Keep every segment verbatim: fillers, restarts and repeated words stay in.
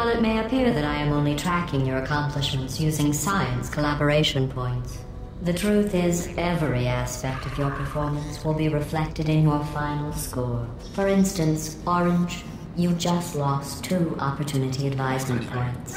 While it may appear that I am only tracking your accomplishments using science collaboration points, the truth is every aspect of your performance will be reflected in your final score. For instance, Orange, you just lost two opportunity advisement points.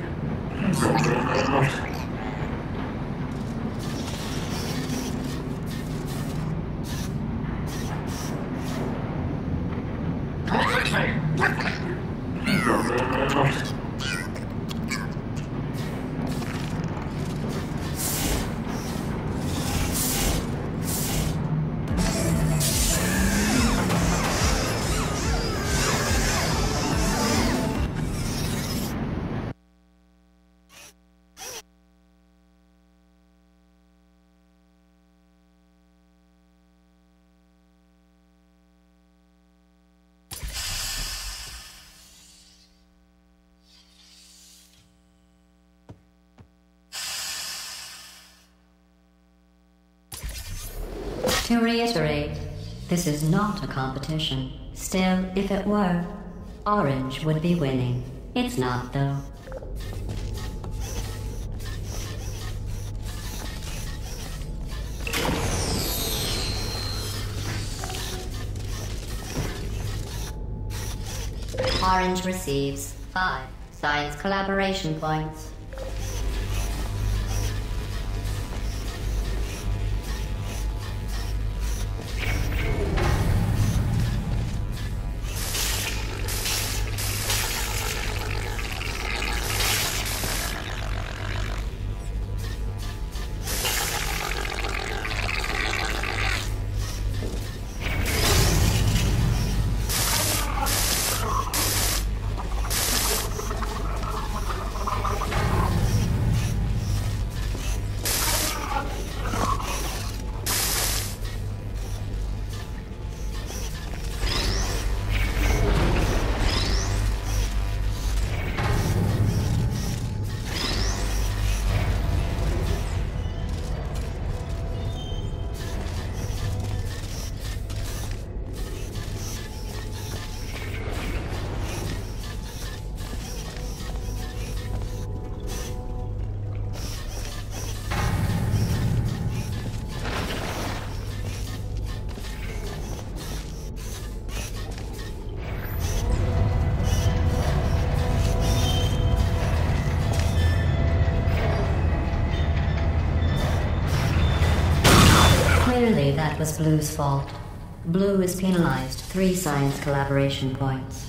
To reiterate, this is not a competition. Still, if it were, Orange would be winning. It's not, though. Orange receives five science collaboration points. Clearly, that was Blue's fault. Blue is penalized three science collaboration points.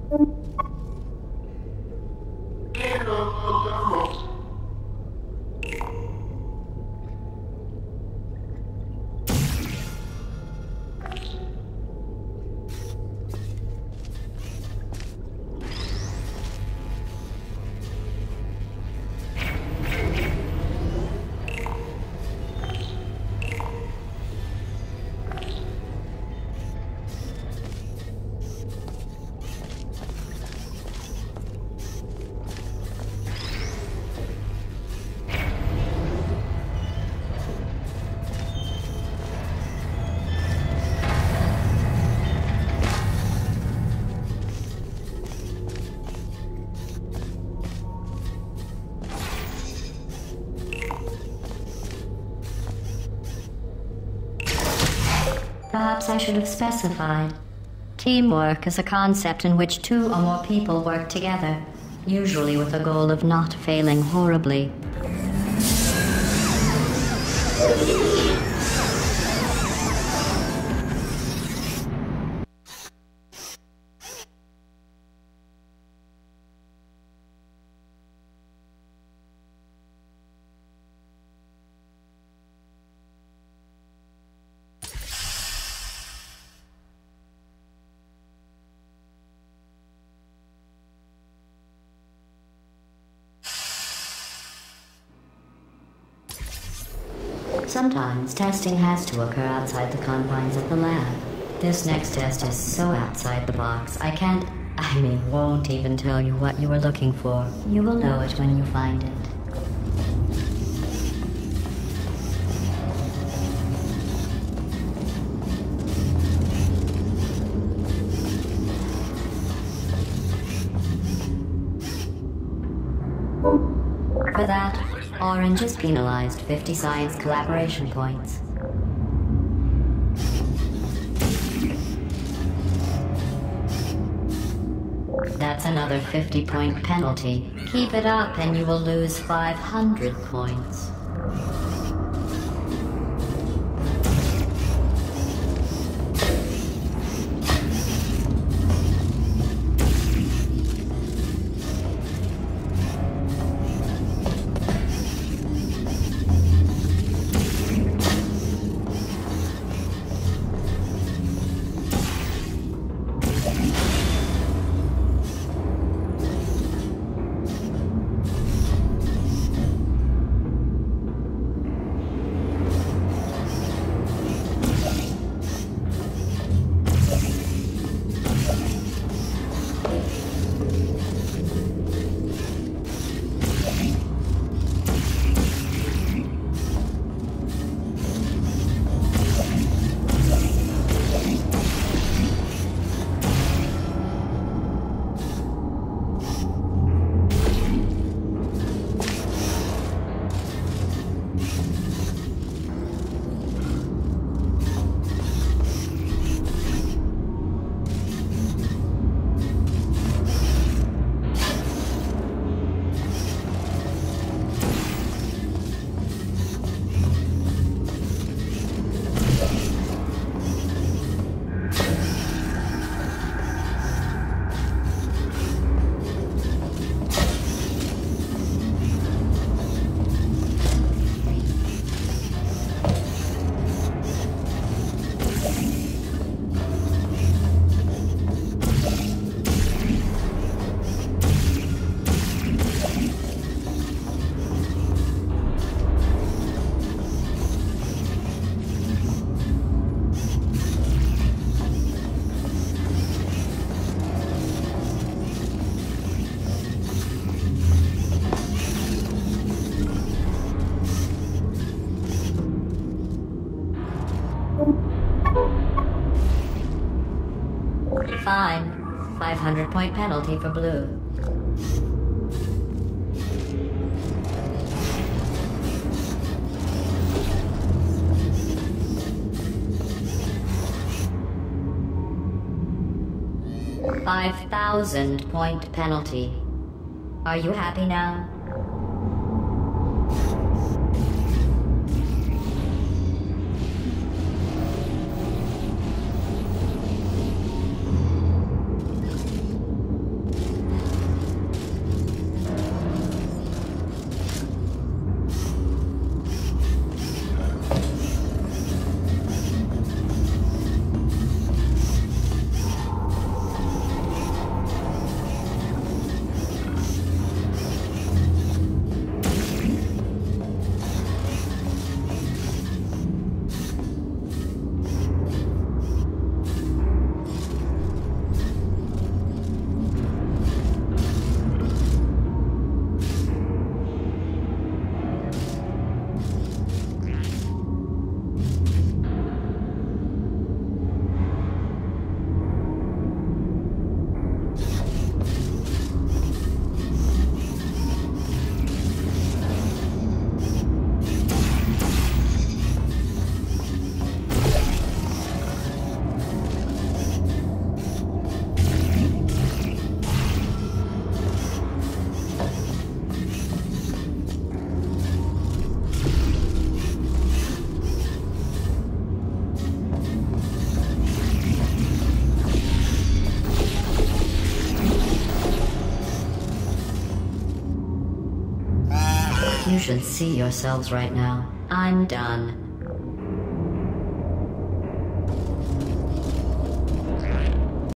Perhaps I should have specified. Teamwork is a concept in which two or more people work together, usually with the goal of not failing horribly. Sometimes testing has to occur outside the confines of the lab. This next test is so outside the box, I can't, I mean, won't even tell you what you were looking for. You will know it when you find it. For that, Orange is penalized fifty science collaboration points. That's another fifty point penalty. Keep it up and you will lose five hundred points. Fine. five hundred point penalty for blue. five thousand point penalty. Are you happy now? You should see yourselves right now. I'm done.